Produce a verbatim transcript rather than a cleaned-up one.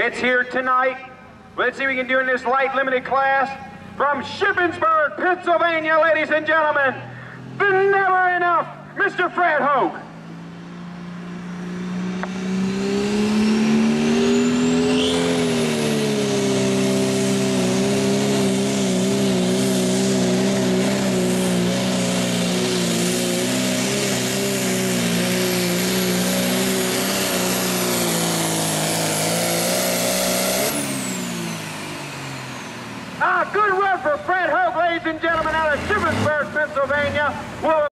It's here tonight. Let's see what we can do in this light limited class. From Shippensburg, Pennsylvania, ladies and gentlemen, the Never Enough, Mister Fred Hoch. Ah, good run for Fred Hoch, ladies and gentlemen, out of Shippensburg, Pennsylvania. We'll